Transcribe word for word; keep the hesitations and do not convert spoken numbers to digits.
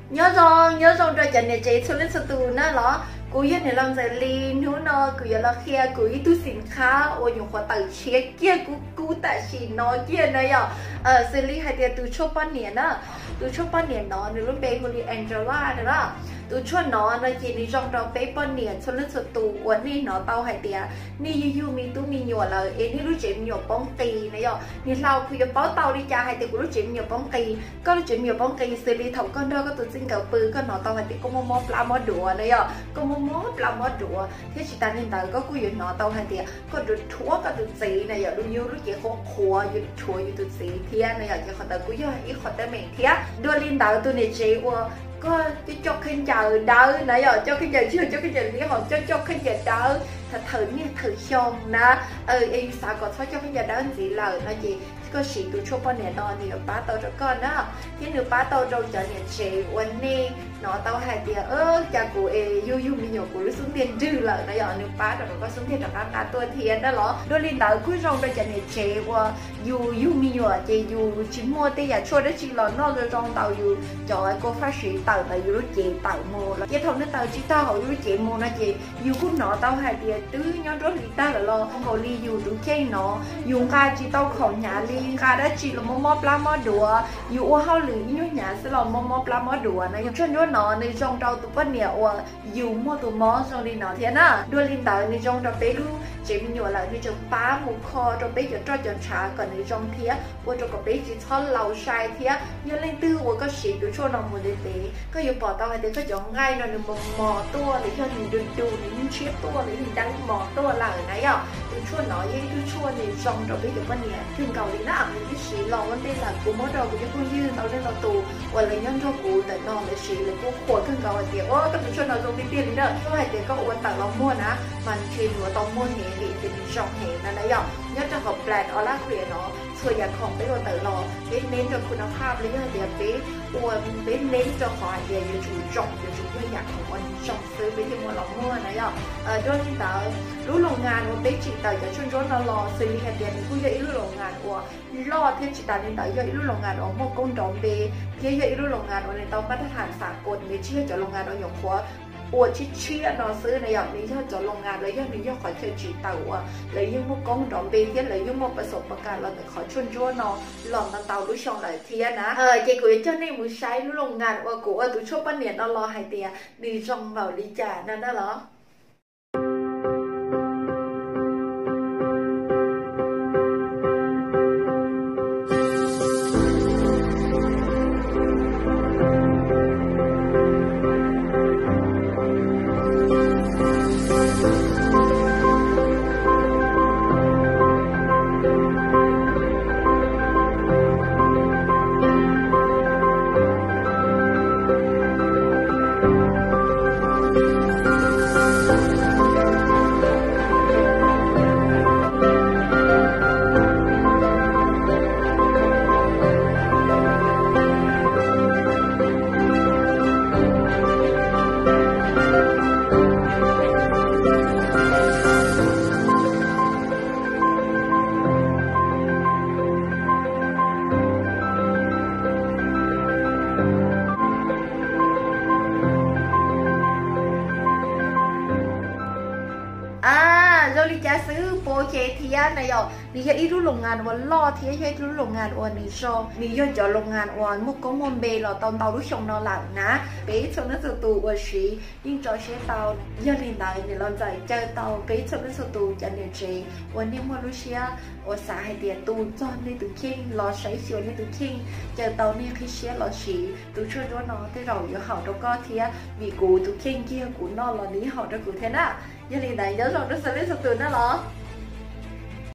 nhớ rồi nhớ rồi rồi chẳng để chế cho lên sự tù nó đó cô yên này làm giải lý nữa nó cứ là khi cô ý tu xin khá ôi nhung khó tự chế kia cô cô tại chỉ nói kia này à ờ xử lý hai tiền từ chốt bao nhiêu á từ chốt bao nhiêu nó nếu lúc bé cô đi Angela nữa đó từ chốt nó nó chỉ đi trong đó bé bao nhiêu cho lên sự tù ổn đi nó tao hai tiền ni yu yu mi tu mi nhọ là em ni lúc chế nhọ bóng tì này à ni sau khi báo tao đi cha hai tiền của lúc chế nhọ bóng tì có lúc chế nhọ bóng tì xử lý thầu con đó có từ xin cầu bự có nó tao hai tiền có mò mò pla mò đùa này à có mò mò pla mò đùa thế chỉ ta nên ta có cô yên nó tao hai tiền có được thua có được gì này à lúc nhiều lúc chế khó khua như thua như được gì thì này à chỉ họ ta cũng ít họ ta mình thế đôi liên đạo tôi này chế qua có cái cho khi chờ đỡ nãy giờ cho khi chờ chưa cho khi chờ lý họ cho cho khi chờ đỡ thật thử như thử xong nè ờ em sao có cho khi giờ đỡ gì lời nó gì có sĩ tụ chốt bao nhiêu đó thì bá tao cho con đó thế nếu bá tao trong chợ nhà chếวันนี้nó tao hai tiền ơ cha của e yu yu mình nhiều của lúc xuống tiền dư lời nãy giờ nếu bá rồi có xuống tiền được ăn ăn tôi tiền đó ló đôi liên đạo cuối trong trong chợ nhà chế qua yu yu mình nhiều chị yu chỉ mua tiền giờ cho đó chỉ là nó rồi trong tàu yu cho cô phát sĩ tàu là yu chị tàu mua là cái thằng nó tàu chỉ tao họ yu chị mua nó chị yu cũng nó tao hai tiền tứ nhóm rốt lý ta là lo không có li yu đủ chơi nó dùng ca chỉ tao khỏi nhà li ca đó chỉ là mò mò pla mò đùa dù ô hao lử như nhà sẽ là mò mò pla mò đùa này cho nên nó này trong trâu tụ bất nhiều dù mua tụ mò xong đi nó thế na đua liên tới này trong trâu bé lu chỉ mình nhớ là đi trong phá một kho trâu bé cho trâu chọn trà còn này trong thế ô trâu có bé chỉ cho lâu sai thế như lên tư ô có sĩ tụ cho nó một đề tế có dù bỏ tao hay thế có chọn ngay nó được một mò tua để cho mình được đủ để mình chia tua để mình đăng mò tua là ở này à tụ cho nó như tụ cho này trong trâu bé cho bất nhiều thường cầu đi na cái sĩ lò vấn đề là cô mới đầu cái cô như tao lên tao tù hoặc là nhân cho cô để nó để sĩ là cô khổ thường cầu thì ô các bạn cho nó dùng cái tiền nữa có hay thì có uốn tặng lòng mua ná mà khi mà tao mua nhẹ thì thì trong nhẹ là đấy dòng nhất là hợp plan ở lá khuyển nó xưa giờ không biết rồi tự lò biết nên choคุณภาพเลยthì biết uốn biết nên cho khỏi thì giờ chủ trọng giờ chủ cái nhạcของมันtrọngซื้อไปที่มัวlòng mua này dòng ở đôi khi taoรู้โรงงานว่าbiết chỉ taoจะช่วยรถเรารอซื้อให้เดือนกูจะรู้โรงงานว่ารอที่จิตาในต่อยรู้โรงงานออกมาก้นดอมเบที่ยรู้โรงงานวันในต้องมาตรฐานสากลไม่เชื่อจะโรงงานเราอย่างหัวอวดชิดเชี่ยนอซื้อในอย่างนี้ถ้าจะโรงงานเลยยังนี้ยังขอเชิญจีเต่าอ่ะเลยยังมุกก้องดอมเบที่เลยยังมุกประสบการณ์เราขอชวนชวนนอหลอนตาเต่ารู้ช่องเลยเทียนะเออเจ้ากุยเจ้าในมือใช้รู้โรงงานว่ากูว่าตัวชอบปั้นเหรียญเรารอให้เตียดีจงเบาดีจ่านั่นน่ะเหรอđi trảซื้อโปรเจกต์ที่ยันนะยอนี่แค่อีรู้โรงงานวันล่อที่แค่รู้โรงงานวันนี้โซนี่ย้อนจะโรงงานวันมุกก็มันเบลเราตอนเตารู้ชงนอนหลังนะเป๊ะชนนั้นสุดตัววันสียิ่งจอเชเตาย้อนลินได้เนี่ยเราใจเจอเตาเป๊ะชนนั้นสุดตัวจะเนี่ยเจวันนี้มารู้เชียว่าสาเหตุตูจอนในตัวคิงรอใช้เสียวในตัวคิงเจอเตาเนี่ยคือเชียรอสีตัวช่วยด้วยน้องที่เราอยู่ห่างเราก็เทียวีกูตัวคิงเกี่ยกูนอนรอนี้ห่างเรากูเท่าน่ะย้อนลินได้ย้อนเราด้วยสลิดสุดตัวนั่นหรอ